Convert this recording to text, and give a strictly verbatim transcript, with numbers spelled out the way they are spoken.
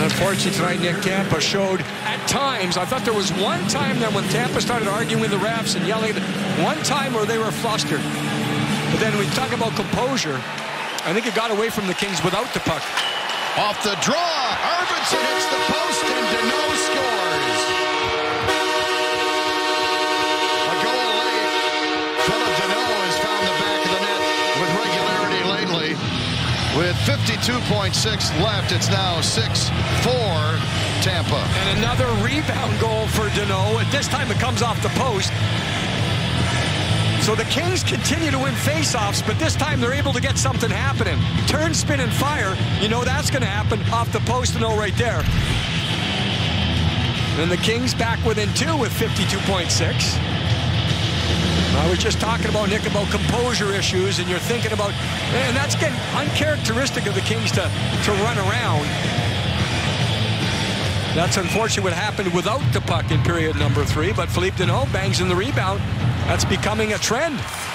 And unfortunately tonight, Nick, Tampa showed at times, I thought there was one time then when Tampa started arguing with the refs and yelling, one time where they were flustered. But then we talk about composure. I think it got away from the Kings without the puck. Off the draw, Arvidsson hits the post and Danault scores. A goal late. Philip Danault has found the back of the net with regularity lately. With fifty-two point six left, it's now six four Tampa. And another rebound goal for Danault. At this time it comes off the post. So the Kings continue to win faceoffs, but this time they're able to get something happening. Turn, spin, and fire. You know that's going to happen off the post. Danault right there. And the Kings back within two with fifty-two point six. I was just talking about, Nick, about composure issues, and you're thinking about, and that's getting uncharacteristic of the Kings to, to run around. That's unfortunately what happened without the puck in period number three, but Philip Danault bangs in the rebound. That's becoming a trend.